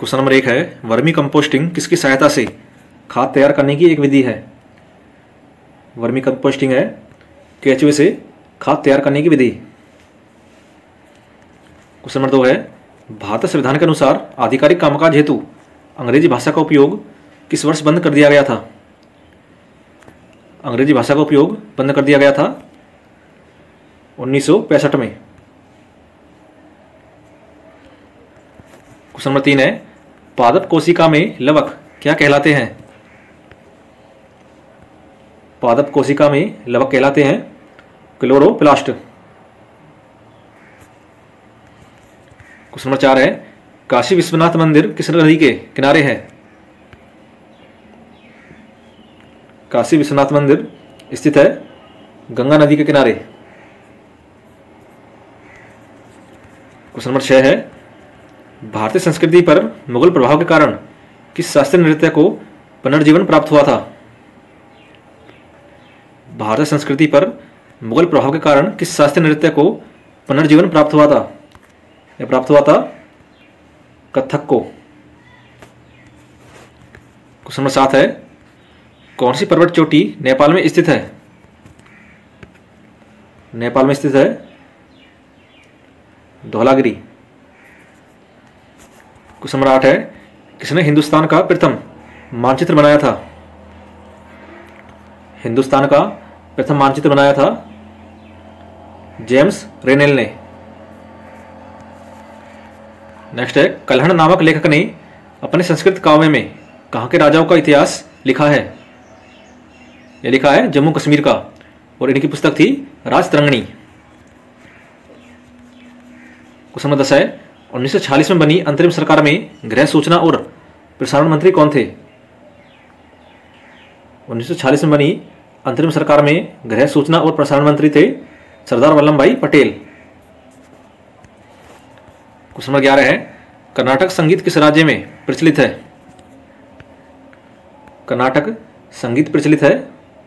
Question number 1 है, vermi composting किसकी सहायता से खाद तैयार करने की एक विधि है। वर्मी कंपोस्टिंग है केचुए से खाद तैयार करने की विधि। क्वेश्चन नंबर 2 है, भारतीय संविधान के अनुसार आधिकारिक कामकाज हेतु अंग्रेजी भाषा का उपयोग किस वर्ष बंद कर दिया गया था। अंग्रेजी भाषा का उपयोग बंद कर दिया गया था 1965 में। क्वेश्चन नंबर 3 है, पादप कोशिका में लवक क्या कहलाते हैं। पादप कोशिका में लवक कहलाते हैं क्लोरोप्लास्ट। क्वेश्चन नंबर 4 है, काशी विश्वनाथ मंदिर किस नदी के किनारे है। काशी विश्वनाथ मंदिर स्थित है गंगा नदी के किनारे। क्वेश्चन नंबर 6 है, भारतीय संस्कृति पर मुगल प्रभाव के कारण किस शास्त्रीय नृत्य को पुनर्जीवन प्राप्त हुआ था। भारतीय संस्कृति पर मुगल प्रभाव के कारण किस शास्त्रीय नृत्य को पुनर्जीवन प्राप्त हुआ था। यह प्राप्त हुआ था कथक को। क्वेश्चन नंबर 7 है, कौन सी पर्वत चोटी नेपाल में स्थित है। नेपाल में स्थित है धौलागिरी। क्वेश्चन नंबर 8 है, किसने हिंदुस्तान का प्रथम मानचित्र बनाया था। हिंदुस्तान का प्रथम मानचित्र बनाया था जेम्स रेनेल ने। नेक्स्ट है, कल्हण नामक लेखक ने अपने संस्कृत काव्य में कहाँ के राजाओं का इतिहास लिखा है। यह लिखा है जम्मू कश्मीर का और इनकी पुस्तक थी राजतरंगिणी। क्वेश्चन नंबर 10 है, 1946 में बनी अंतरिम सरकार में गृह सूचना और प्रसारण मंत्री कौन थे। 1946 में बनी अंतरिम सरकार में गृह सूचना और प्रसारण मंत्री थे सरदार वल्लभ भाई पटेल। क्वेश्चन नंबर 11 है, कर्नाटक संगीत किस राज्य में प्रचलित है। कर्नाटक संगीत प्रचलित है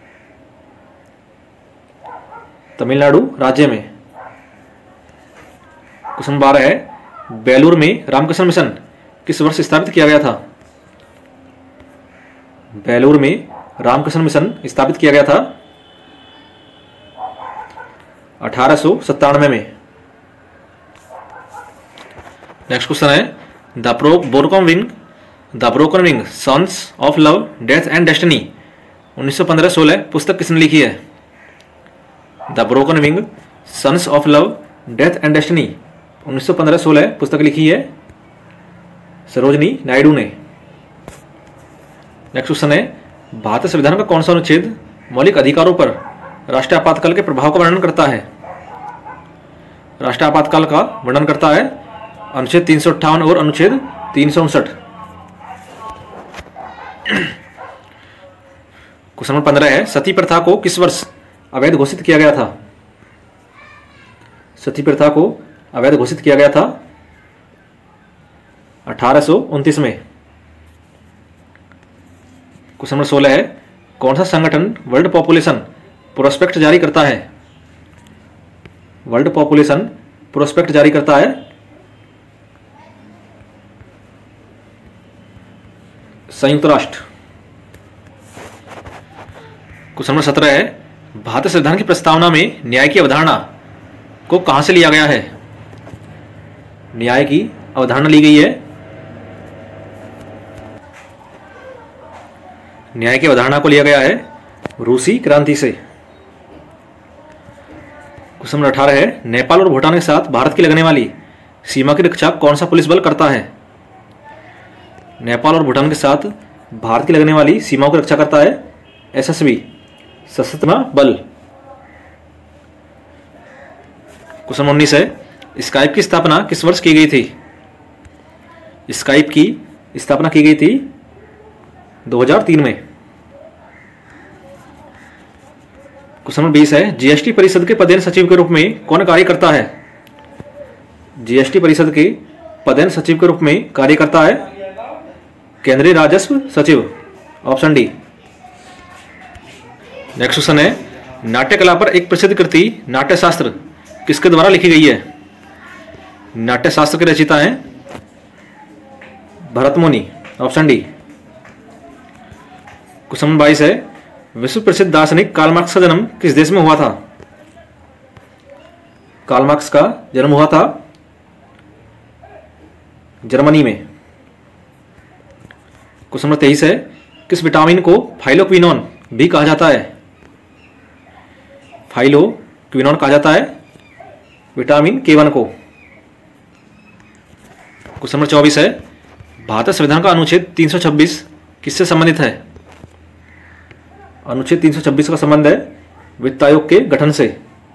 तमिलनाडु राज्य में। क्वेश्चन नंबर 12 है, बेलूर में रामकृष्ण मिशन किस वर्ष स्थापित किया गया था। बेलूर में रामकृष्ण मिशन स्थापित किया गया था 1897 में। नेक्स्ट क्वेश्चन है, the broken wing sons of love death and destiny 1915-16 पुस्तक किसने लिखी है। The broken wing sons of love death and destiny 1915-16 पुस्तक लिखी है सरोजनी नायडू ने। नेक्स्ट क्वेश्चन है, भारतीय संविधान का कौन सा अनुच्छेद मौलिक अधिकारों पर राष्ट्रीय आपातकाल के प्रभाव का वर्णन करता है। राष्ट्रीय आपातकाल का वर्णन करता है अनुच्छेद 358 और अनुच्छेद 359। क्वेश्चन नंबर 15 है, सती प्रथा को किस वर्ष अवैध घोषित किया गया था। सती प्रथा को अवैध घोषित किया गया था 1829 में। क्वेश्चन नंबर 16 है, कौन सा संगठन वर्ल्ड पॉपुलेशन प्रोस्पेक्ट जारी करता है। वर्ल्ड पॉपुलेशन प्रोस्पेक्ट जारी करता है संयुक्त राष्ट्र। क्वेश्चन नंबर 17 है, भारतीय संविधान की प्रस्तावना में न्याय की अवधारणा को कहां से लिया गया है। न्याय की अवधारणा ली गई है न्याय की अवधारणा को लिया गया है रूसी क्रांति से। क्वेश्चन नंबर 18 है, नेपाल और भूटान के साथ भारत की लगने वाली सीमा की रक्षा कौन सा पुलिस बल करता है। नेपाल और भूटान के साथ भारत की लगने वाली सीमाओं की रक्षा करता है एसएसबी सशस्त्र बल। क्वेश्चन नंबर 19 है, स्काइप की स्थापना किस वर्ष की गई थी। स्काइप की स्थापना की गई थी 2003 में। क्वेश्चन नंबर 20 है, जीएसटी परिषद के पदेन सचिव के रूप में कौन कार्य करता है। जीएसटी परिषद के पदेन सचिव के रूप में कार्य करता है केंद्रीय राजस्व सचिव, ऑप्शन डी। नेक्स्ट क्वेश्चन है, नाट्यकला पर एक प्रसिद्ध कृति नाट्यशास्त्र किसके द्वारा लिखी गई है। नाट्यशास्त्र के रचयिता हैं Bharatmuni, option D. Question number 22 है, विश्व प्रसिद्ध दार्शनिक कार्ल मार्क्स का जन्म किस देश में हुआ था? कार्ल मार्क्स का जन्म हुआ था जर्मनी में। क्वेश्चन नंबर 23 है, किस विटामिन को फाइलोक्विनोन भी कहा जाता है? फाइलोक्विनोन कहा जाता है विटामिन K1 को। क्वेश्चन नंबर 24 है, भारतीय संविधान का अनुच्छेद 326 किससे संबंधित है? अनुच्छेद 326 का संबंध है वित्त आयोग के गठन से।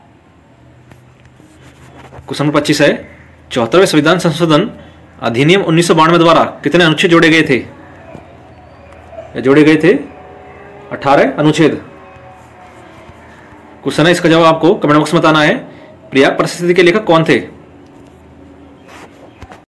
क्वेश्चन नंबर 25 है, 74वें संविधान संशोधन अधिनियम 1992 द्वारा कितने अनुच्छेद जोड़े गए थे? जोड़े गए थे 18 अनुच्छेद। क्वेश्चन है, इसका जवाब आपको कमेंट बॉक्स में बताना है। प्रिया परिस्थिति के लेखक कौन थे?